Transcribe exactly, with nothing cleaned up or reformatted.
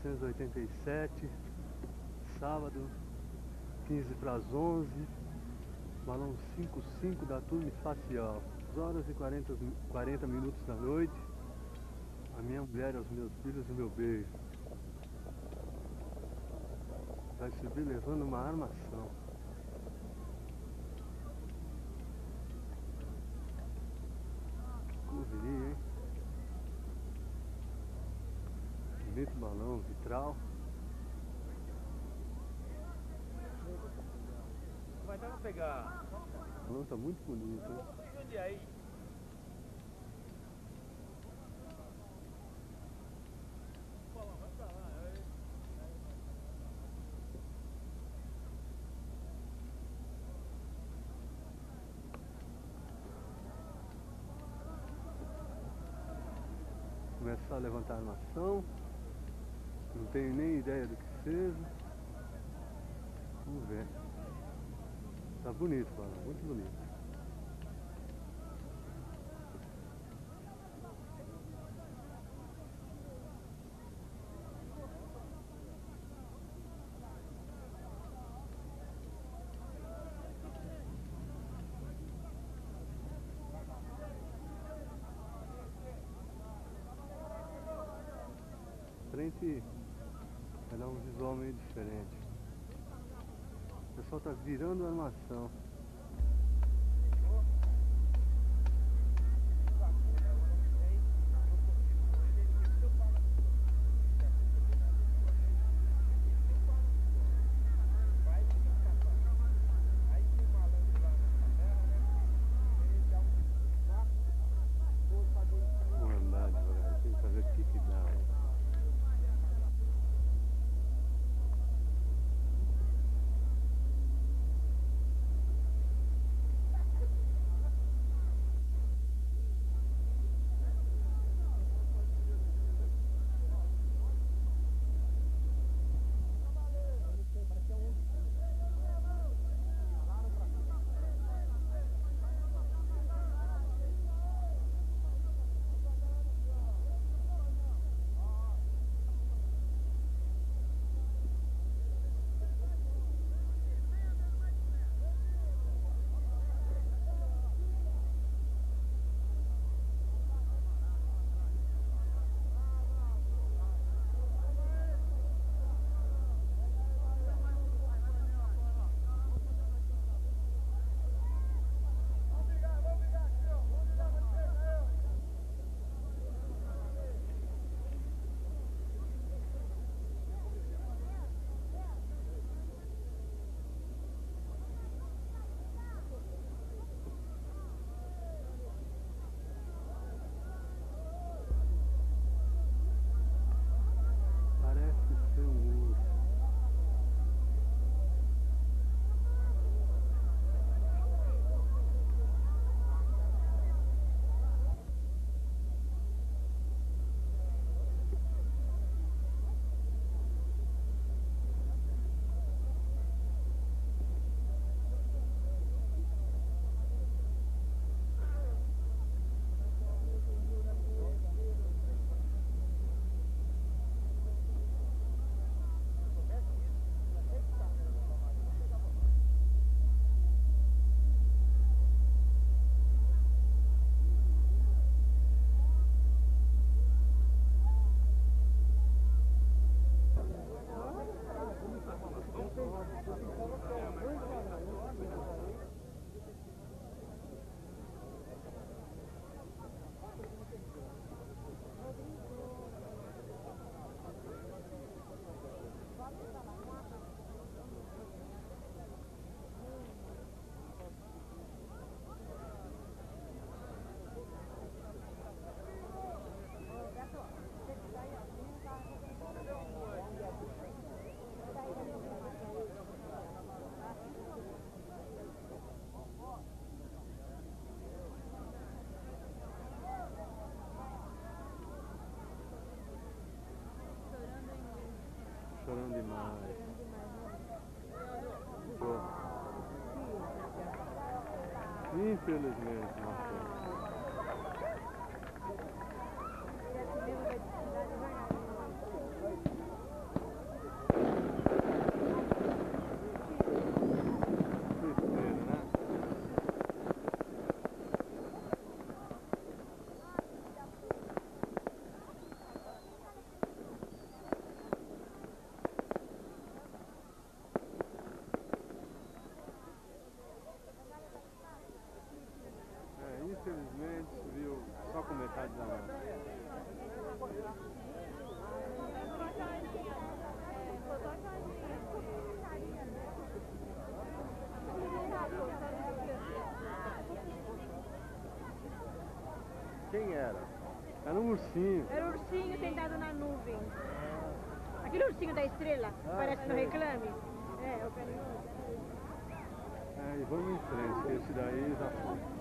novecentos e oitenta e sete, sábado, quinze para as onze, balão cinquenta e cinco da turma espacial, duas horas e quarenta minutos da noite, a minha mulher, os meus filhos e o meu beijo. Vai subir levando uma armação. Correria, hein? Bonito balão, vitral. Vai dar pra pegar. O balão tá muito bonito, hein? Onde é aí? Vai pra lá, Começar a levantar a armação. Não tenho nem ideia do que seja. Vamos ver. Tá bonito, balão, muito bonito. Frente vai dar um visual meio diferente. O pessoal tá virando a armação. Vamos andar devagarzinho pra ver o que que dá, hein? Parece ser um urso. Chorando demais. Pô. Infelizmente, não sei. Quem era? Era um ursinho. Era o ursinho sentado na nuvem. Aquele ursinho da estrela, que Ah, parece no sei. Reclame. É, o carinhoso. É, e vamos em frente, que esse daí já foi.